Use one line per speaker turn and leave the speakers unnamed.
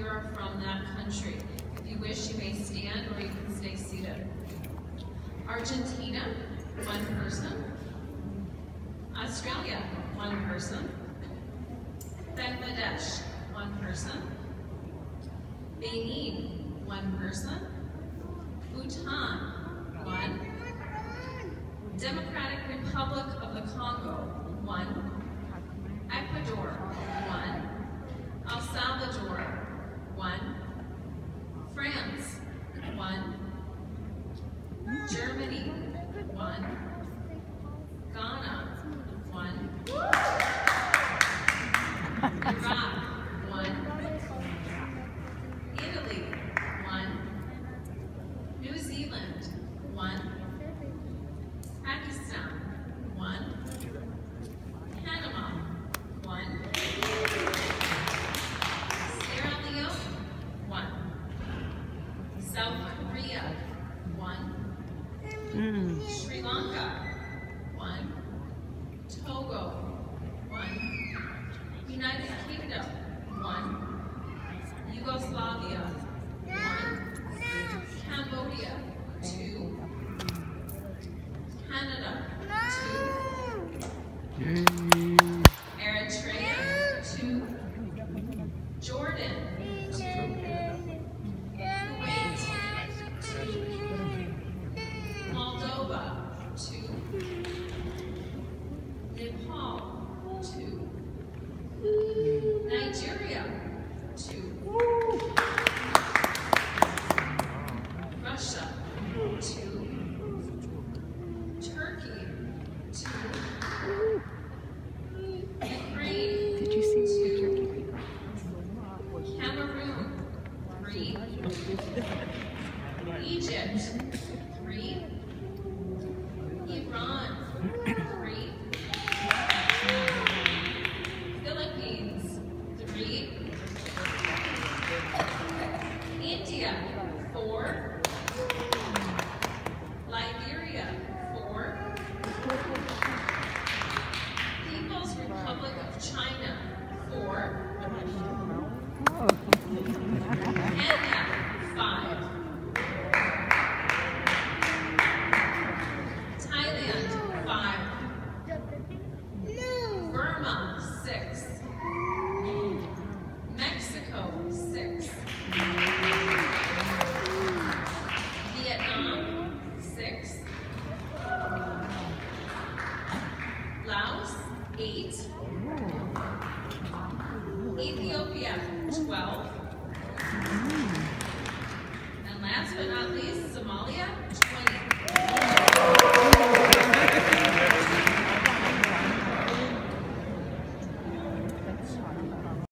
you are from that country. If you wish, you may stand or you can stay seated. Argentina, 1 person. Australia, 1 person. Bangladesh, 1 person. Benin, 1 person. Bhutan, 1. Democratic Republic of the Congo, 1. Ecuador, 1. El Salvador, 1. France, 1. Germany, 1. Ghana, 1. Iraq, 1. Italy, 1. New Zealand, 1. Pakistan, 1. Panama, 1. Sierra Leone, 1. South Korea, 1. Sri Lanka, 1. Togo, 1. United Kingdom, 1. Yugoslavia, 1. Cambodia, 2. Canada, 2. Eritrea, 2. Jordan, 2. Kuwait, 2. Moldova, 2. Nepal, 2. Nigeria, 2. Russia, 2. Turkey, 2. Ukraine,
Did you see
2. Cameroon, 3. Egypt, 3. Iran, 3. Philippines, 3. India, 4. Liberia, 4. People's Republic of China, 4. Kenya, 5. Thailand, 5. Burma, 6. Mexico, 6. Vietnam, 6. Laos, 8. Ethiopia, 12. And last but not least, Somalia, 12.